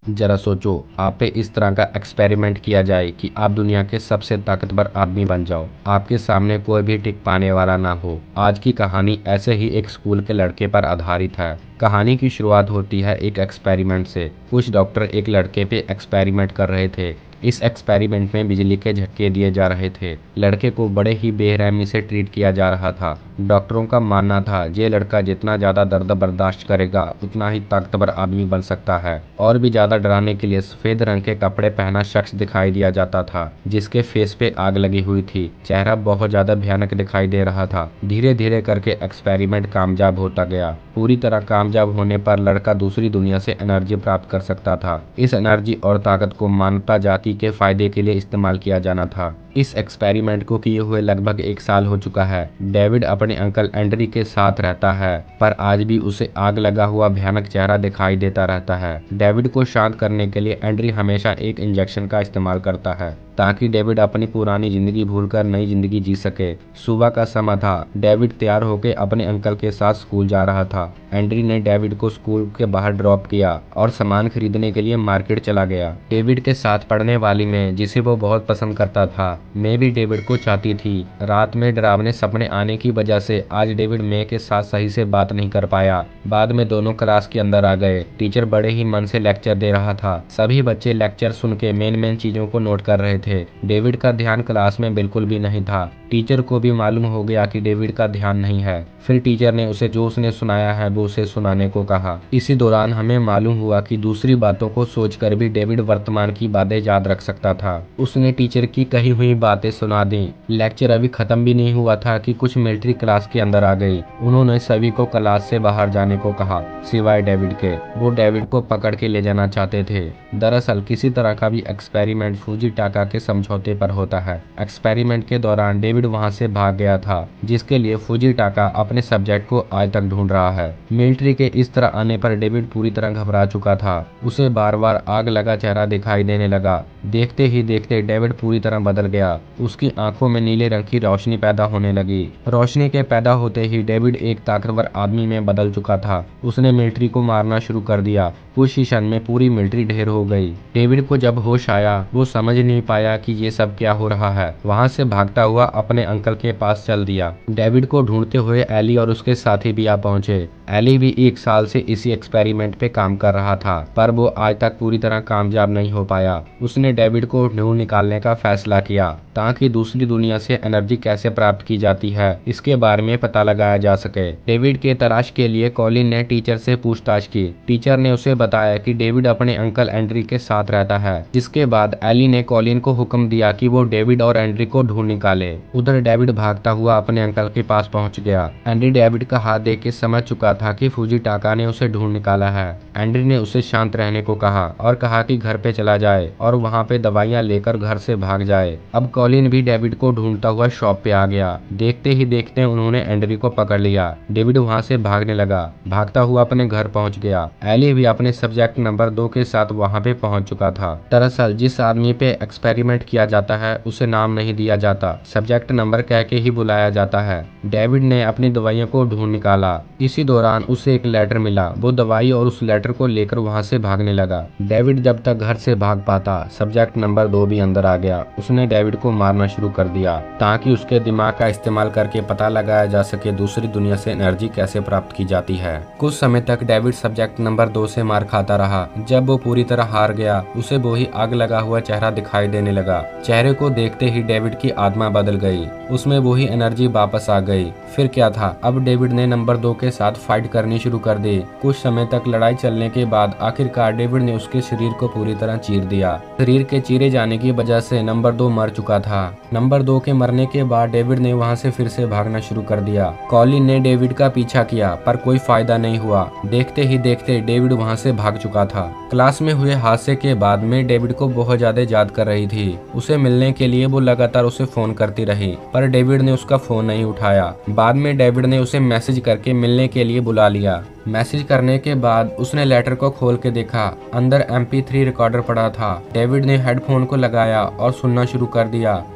जरा सोचो, आप पे इस तरह का एक्सपेरिमेंट किया जाए कि आप दुनिया के सबसे ताकतवर आदमी बन जाओ, आपके सामने कोई भी टिक पाने वाला ना हो। आज की कहानी ऐसे ही एक स्कूल के लड़के पर आधारित है। कहानी की शुरुआत होती है एक एक्सपेरिमेंट से। कुछ डॉक्टर एक लड़के पे एक्सपेरिमेंट कर रहे थे। इस एक्सपेरिमेंट में बिजली के झटके दिए जा रहे थे। लड़के को बड़े ही बेरहमी से ट्रीट किया जा रहा था। डॉक्टरों का मानना था ये लड़का जितना ज्यादा दर्द बर्दाश्त करेगा उतना ही ताकतवर आदमी बन सकता है। और भी ज्यादा डराने के लिए सफेद रंग के कपड़े पहना शख्स दिखाई दिया जाता था जिसके फेस पे आग लगी हुई थी। चेहरा बहुत ज्यादा भयानक दिखाई दे रहा था। धीरे धीरे करके एक्सपेरिमेंट कामयाब होता गया। पूरी तरह कामयाब होने पर लड़का दूसरी दुनिया से एनर्जी प्राप्त कर सकता था। इस एनर्जी और ताकत को मानवता जाति के फायदे के लिए इस्तेमाल किया जाना था। इस एक्सपेरिमेंट को किए हुए लगभग 1 साल हो चुका है। डेविड अपने अंकल एंड्री के साथ रहता है, पर आज भी उसे आग लगा हुआ भयानक चेहरा दिखाई देता रहता है। डेविड को शांत करने के लिए एंड्री हमेशा एक इंजेक्शन का इस्तेमाल करता है ताकि डेविड अपनी पुरानी जिंदगी भूलकर नई जिंदगी जी सके। सुबह का समय था। डेविड तैयार होकर अपने अंकल के साथ स्कूल जा रहा था। एंड्री ने डेविड को स्कूल के बाहर ड्रॉप किया और सामान खरीदने के लिए मार्केट चला गया। डेविड के साथ पढ़ने वाली में जिसे वो बहुत पसंद करता था, मैं भी डेविड को चाहती थी। रात में डरावने सपने आने की वजह से आज डेविड मे के साथ सही से बात नहीं कर पाया। बाद में दोनों क्लास के अंदर आ गए। टीचर बड़े ही मन से लेक्चर दे रहा था। सभी बच्चे लेक्चर सुन के मेन चीजों को नोट कर रहे थे। डेविड का ध्यान क्लास में बिल्कुल भी नहीं था। टीचर को भी मालूम हो गया कि डेविड का ध्यान नहीं है। फिर टीचर ने उसे जो उसने सुनाया है वो उसे सुनाने को कहा। इसी दौरान हमें मालूम हुआ कि दूसरी बातों को सोचकर भी डेविड वर्तमान की बातें याद रख सकता था। उसने टीचर की कही हुई बातें सुना दी। लेक्चर अभी खत्म भी नहीं हुआ था कि कुछ मिलिट्री क्लास के अंदर आ गई। उन्होंने सभी को क्लास से बाहर जाने को कहा सिवाय डेविड के। वो डेविड को पकड़ के ले जाना चाहते थे। दरअसल किसी तरह का भी एक्सपेरिमेंट फुजीटाका के समझौते पर होता है। एक्सपेरिमेंट के दौरान डेविड वहां से भाग गया था, जिसके लिए फुजीटाका अपने सब्जेक्ट को आज तक ढूंढ रहा है। मिलिट्री के इस तरह आने पर डेविड पूरी तरह घबरा चुका था। उसे बार बार आग लगा चेहरा दिखाई देने लगा। देखते ही देखते डेविड पूरी तरह बदल गया। उसकी आंखों में नीले रंग की रोशनी पैदा होने लगी। रोशनी के पैदा होते ही डेविड एक ताकतवर आदमी में बदल चुका था। उसने मिलिट्री को मारना शुरू कर दिया। कुछ ही क्षण में पूरी मिलिट्री ढेर हो गई। डेविड को जब होश आया वो समझ नहीं पाया कि ये सब क्या हो रहा है। वहां से भागता हुआ अपने अंकल के पास चल दिया। डेविड को ढूंढते हुए एली और उसके साथी भी आ पहुंचे। एली भी 1 साल से इसी एक्सपेरिमेंट पे काम कर रहा था, पर वो आज तक पूरी तरह कामयाब नहीं हो पाया। उसने डेविड को ढूंढ निकालने का फैसला किया ताकि दूसरी दुनिया से एनर्जी कैसे प्राप्त की जाती है इसके बारे में पता लगाया जा सके। डेविड के तलाश के लिए कॉलिन ने टीचर से पूछताछ की। टीचर ने उसे बताया कि डेविड अपने अंकल एंड्री के साथ रहता है। जिसके बाद एली ने कॉलिन को हुक्म दिया कि वो डेविड और एंड्री को ढूंढ निकाले। उधर डेविड भागता हुआ अपने अंकल के पास पहुंच गया। एंड्री डेविड का हाथ देख के समझ चुका था कि फुजीटाका ने उसे ढूंढ निकाला है। एंड्री ने उसे शांत रहने को कहा और कहा कि घर पे चला जाए और वहां पे दवाइयां लेकर घर से भाग जाए। अब कॉलिन भी डेविड को ढूंढता हुआ शॉप पे आ गया। देखते ही देखते उन्होंने एंड्री को पकड़ लिया। डेविड वहां से भागने लगा। भागता हुआ अपने घर पहुंच गया। एली भी अपने सब्जेक्ट नंबर 2 के साथ वहां पे पहुंच चुका था। दरअसल जिस आदमी पे एक्सपेरिमेंट किया जाता है उसे नाम नहीं दिया जाता, सब्जेक्ट नंबर कह के ही बुलाया जाता है। डेविड ने अपनी दवाइयों को ढूंढ निकाला। इसी दौरान उसे एक लेटर मिला। वो दवाई और उस लेटर को लेकर वहां से भागने लगा। डेविड जब तक घर से भाग पाता सब्जेक्ट नंबर 2 भी अंदर आ गया। उसने डेविड को मारना शुरू कर दिया ताकि उसके दिमाग का इस्तेमाल करके पता लगाया जा सके दूसरी दुनिया से एनर्जी कैसे प्राप्त की जाती है। कुछ समय तक डेविड सब्जेक्ट नंबर 2 से मार खाता रहा। जब वो पूरी तरह हार गया उसे वही आग लगा हुआ चेहरा दिखाई देने लगा। चेहरे को देखते ही डेविड की आत्मा बदल गई। उसमें वही एनर्जी वापस आ गई। फिर क्या था, अब डेविड ने नंबर 2 के साथ फाइट करनी शुरू कर दी। कुछ समय तक लड़ाई चलने के बाद आखिरकार डेविड ने उसके शरीर को पूरी तरह चीर दिया। शरीर के चीरे जाने की वजह से नंबर 2 मर चुका था। नंबर 2 के मरने के बाद डेविड ने वहां से फिर से भागना शुरू कर दिया। कॉलिन ने डेविड का पीछा किया पर कोई फायदा नहीं हुआ। देखते ही देखते डेविड वहां से भाग चुका था। क्लास में हुए हादसे के बाद में डेविड को बहुत ज्यादा याद कर रही थी। उसे मिलने के लिए वो लगातार उसे फोन करती रही पर डेविड ने उसका फोन नहीं उठाया। बाद में डेविड ने उसे मैसेज करके मिलने के लिए बुला लिया। मैसेज करने के बाद उसने लेटर को खोल के देखा। अंदर MP3 रिकॉर्डर पड़ा था। डेविड ने हेडफोन को लगाया और सुनना शुरू कर दिया।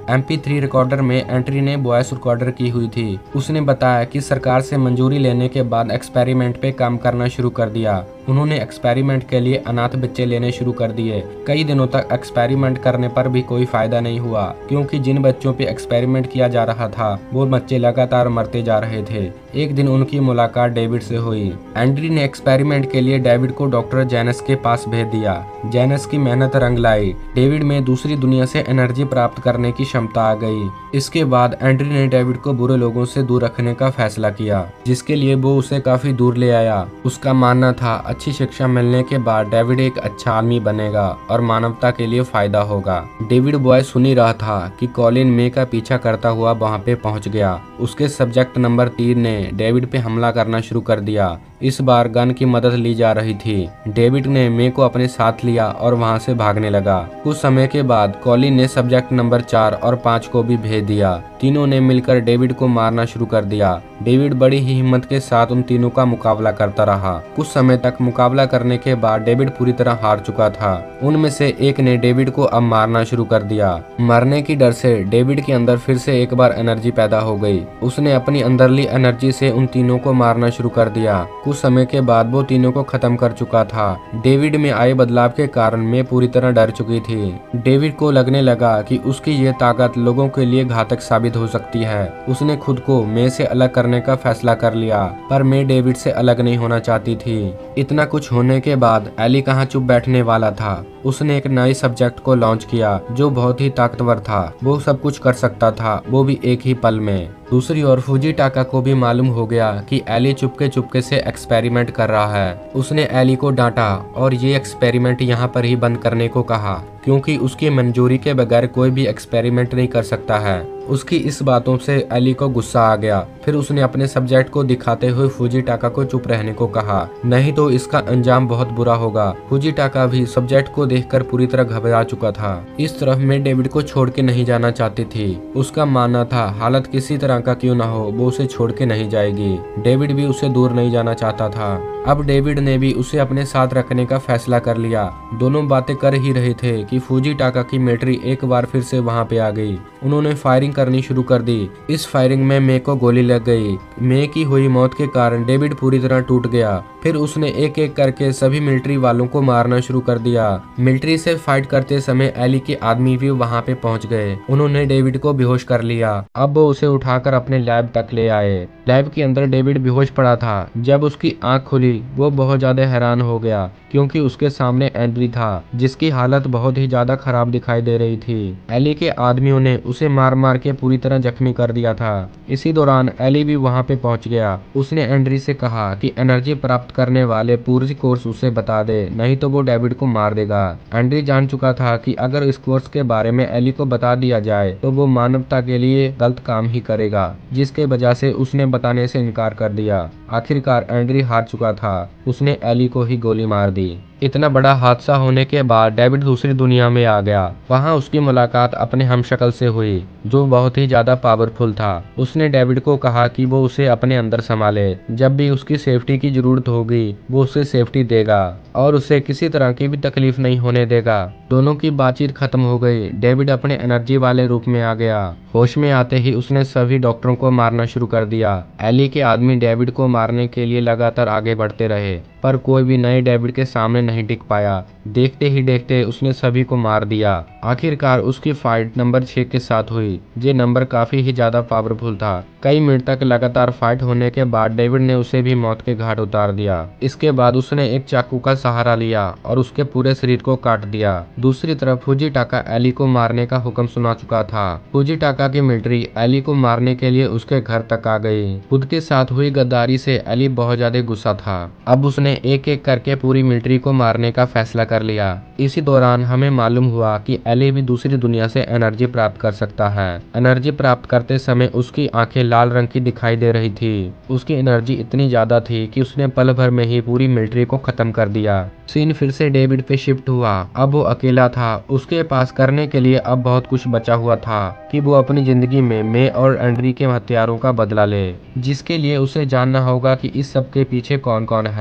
MP3 रिकॉर्डर में एंट्री ने वॉइस रिकॉर्डर की हुई थी। उसने बताया कि सरकार से मंजूरी लेने के बाद एक्सपेरिमेंट पे काम करना शुरू कर दिया। उन्होंने एक्सपेरिमेंट के लिए अनाथ बच्चे लेने शुरू कर दिए। कई दिनों तक एक्सपेरिमेंट करने पर भी कोई फायदा नहीं हुआ, क्योंकि जिन बच्चों पे एक्सपेरिमेंट किया जा रहा था वो बच्चे लगातार मरते जा रहे थे। एक दिन उनकी मुलाकात डेविड से हुई। एंड्री ने एक्सपेरिमेंट के लिए डेविड को डॉक्टर जेनस के पास भेज दिया। जेनस की मेहनत रंग लाई। डेविड में दूसरी दुनिया से एनर्जी प्राप्त करने की क्षमता आ गई। इसके बाद एंड्री ने डेविड को बुरे लोगों से दूर रखने का फैसला किया, जिसके लिए वो उसे काफी दूर ले आया। उसका मानना था अच्छी शिक्षा मिलने के बाद डेविड एक अच्छा आदमी बनेगा और मानवता के लिए फायदा होगा। डेविड बॉय सुन ही रहा था कि कॉलिन मे का पीछा करता हुआ वहां पे पहुंच गया। उसके सब्जेक्ट नंबर 3 ने डेविड पे हमला करना शुरू कर दिया। इस बार गन की मदद ली जा रही थी। डेविड ने मे को अपने साथ लिया और वहां से भागने लगा। कुछ समय के बाद कॉलिन ने सब्जेक्ट नंबर 4 और 5 को भी भेज दिया। तीनों ने मिलकर डेविड को मारना शुरू कर दिया। डेविड बड़ी ही हिम्मत के साथ उन तीनों का मुकाबला करता रहा। कुछ समय तक मुकाबला करने के बाद डेविड पूरी तरह हार चुका था। उनमें से एक ने डेविड को अब मारना शुरू कर दिया। मरने की डर से डेविड के अंदर फिर से एक बार एनर्जी पैदा हो गई। उसने अपनी अंदरली एनर्जी से उन तीनों को मारना शुरू कर दिया। कुछ समय के बाद वो तीनों को खत्म कर चुका था। डेविड में आए बदलाव के कारण मैं पूरी तरह डर चुकी थी। डेविड को लगने लगा कि उसकी ये ताकत लोगों के लिए घातक साबित हो सकती है। उसने खुद को मैं से अलग करने का फैसला कर लिया, पर मैं डेविड से अलग नहीं होना चाहती थी। इतना कुछ होने के बाद एली कहाँ चुप बैठने वाला था। उसने एक नए सब्जेक्ट को लॉन्च किया जो बहुत ही ताकतवर था। वो सब कुछ कर सकता था, वो भी एक ही पल में। दूसरी ओर फुजीटाका को भी मालूम हो गया कि एली चुपके चुपके से एक्सपेरिमेंट कर रहा है। उसने एली को डांटा और ये एक्सपेरिमेंट यहाँ पर ही बंद करने को कहा, क्योंकि उसकी मंजूरी के बगैर कोई भी एक्सपेरिमेंट नहीं कर सकता है। उसकी इस बातों से एली को गुस्सा आ गया। फिर उसने अपने सब्जेक्ट को दिखाते हुए फुजीटाका को चुप रहने को कहा, नहीं तो इसका अंजाम बहुत बुरा होगा। फुजीटाका भी सब्जेक्ट को देखकर पूरी तरह घबरा चुका था। इस तरफ मैं डेविड को छोड़ के नहीं जाना चाहती थी। उसका मानना था हालत किसी तरह का क्यों ना हो, वो उसे छोड़ के नहीं जाएगी। डेविड भी उसे दूर नहीं जाना चाहता था। अब डेविड ने भी उसे अपने साथ रखने का फैसला कर लिया। दोनों बातें कर ही रहे थे कि फुजीटाका की मिलिट्री एक बार फिर से वहां पे आ गई। उन्होंने फायरिंग करनी शुरू कर दी। इस फायरिंग में मे को गोली लग गई। मे की हुई मौत के कारण डेविड पूरी तरह टूट गया। फिर उसने एक एक करके सभी मिलिट्री वालों को मारना शुरू कर दिया। मिलिट्री से फाइट करते समय एली के आदमी भी वहां पे पहुंच गए। उन्होंने डेविड को बेहोश कर लिया। अब वो उसे उठाकर अपने लैब तक ले आए। लैब के अंदर डेविड बेहोश पड़ा था। जब उसकी आंख खुली वो बहुत ज्यादा हैरान हो गया, क्योंकि उसके सामने एंड्री था, जिसकी हालत बहुत ही ज्यादा खराब दिखाई दे रही थी। एली के आदमियों ने उसे मार मार के पूरी तरह जख्मी कर दिया था। इसी दौरान एली भी वहां पे पहुंच गया। उसने एंड्री से कहा कि एनर्जी प्राप्त करने वाले पूरी कोर्स उसे बता दे, नहीं तो वो डेविड को मार देगा। एंड्री जान चुका था कि अगर इस कोर्स के बारे में एली को बता दिया जाए तो वो मानवता के लिए गलत काम ही करेगा, जिसके वजह से उसने बताने से इनकार कर दिया। आखिरकार एंड्री हार चुका था। उसने एली को ही गोली मार दी। इतना बड़ा हादसा होने के बाद डेविड दूसरी दुनिया में आ गया। वहां उसकी मुलाकात अपने हमशक्ल से हुई, जो बहुत ही ज्यादा पावरफुल था। उसने डेविड को कहा कि वो उसे अपने अंदर संभाले। जब भी उसकी सेफ्टी की जरूरत होगी वो उसे सेफ्टी देगा और उसे किसी तरह की भी तकलीफ नहीं होने देगा। दोनों की बातचीत खत्म हो गई। डेविड अपने एनर्जी वाले रूप में आ गया। होश में आते ही उसने सभी डॉक्टरों को मारना शुरू कर दिया। एली के आदमी डेविड को मारने के लिए लगातार आगे बढ़ते रहे, पर कोई भी नए डेविड के सामने नहीं टिक पाया। देखते ही देखते उसने सभी को मार दिया। आखिरकार उसकी फाइट नंबर 6 के साथ हुई। ये नंबर काफी ही ज्यादा पावरफुल था। कई मिनट तक लगातार फाइट होने के बाद डेविड ने उसे भी मौत के घाट उतार दिया। इसके बाद उसने एक चाकू का सहारा लिया और उसके पूरे शरीर को काट दिया। दूसरी तरफ फुजीटाका एली को मारने का हुक्म सुना चुका था। फुजीटाका की मिलिट्री एली को मारने के लिए उसके घर तक आ गई। खुद के साथ हुई गद्दारी से एली बहुत ज्यादा गुस्सा था। अब उसने एक एक करके पूरी मिलिट्री को मारने का फैसला कर लिया। इसी दौरान हमें मालूम हुआ कि एली भी दूसरी दुनिया से एनर्जी प्राप्त कर सकता है। एनर्जी प्राप्त करते समय उसकी आंखें लाल रंग की दिखाई दे रही थी। उसकी एनर्जी इतनी ज्यादा थी कि उसने पल भर में ही पूरी मिलिट्री को खत्म कर दिया। सीन फिर से डेविड पे शिफ्ट हुआ। अब वो अकेला था। उसके पास करने के लिए अब बहुत कुछ बचा हुआ था कि वो अपनी जिंदगी में मे और एंड्री के हत्यारों का बदला ले, जिसके लिए उसे जानना होगा कि इस सब के पीछे कौन कौन है।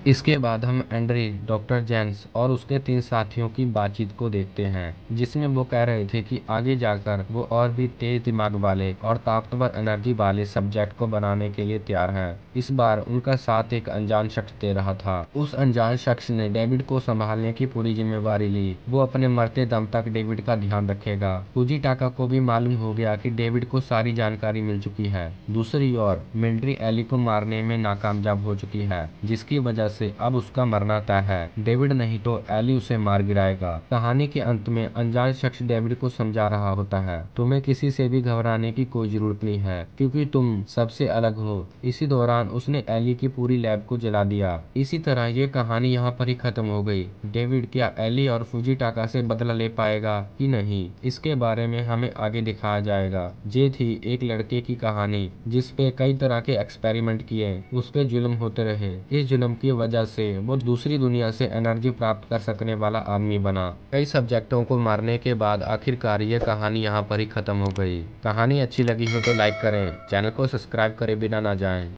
इसके बाद हम एंड्री, डॉक्टर जेम्स और उसके 3 साथियों की बातचीत को देखते हैं, जिसमें वो कह रहे थे कि आगे जाकर वो और भी तेज दिमाग वाले और ताकतवर एनर्जी वाले सब्जेक्ट को बनाने के लिए तैयार हैं। इस बार उनका साथ एक अनजान शख्स दे रहा था। उस अनजान शख्स ने डेविड को संभालने की पूरी जिम्मेवारी ली। वो अपने मरते दम तक डेविड का ध्यान रखेगा। फुजीटाका को भी मालूम हो गया कि डेविड को सारी जानकारी मिल चुकी है। दूसरी ओर मिलिट्री एली को मारने में नाकामयाब हो चुकी है, जिसकी वजह से अब उसका मरना तय है। डेविड नहीं तो एली उसे मार गिराएगा। कहानी के अंत में अनजान शख्स डेविड को समझा रहा होता है, तुम्हें किसी से भी घबराने की कोई जरूरत नहीं है, क्योंकि तुम सबसे अलग हो। इसी दौरान उसने एली की पूरी लैब को जला दिया। इसी तरह ये कहानी यहाँ पर ही खत्म हो गई। डेविड क्या एली और फुजीटाका से बदला ले पाएगा कि नहीं, इसके बारे में हमें आगे दिखाया जाएगा। ये थी एक लड़के की कहानी जिसपे कई तरह के एक्सपेरिमेंट किए, उस पे जुल्म होते रहे। इस जुल्म की वजह से वो दूसरी दुनिया से एनर्जी प्राप्त कर सकने वाला आदमी बना। कई सब्जेक्टों को मारने के बाद आखिरकार ये कहानी यहाँ पर ही खत्म हो गई। कहानी अच्छी लगी हो तो लाइक करें, चैनल को सब्सक्राइब करे बिना ना जाएं।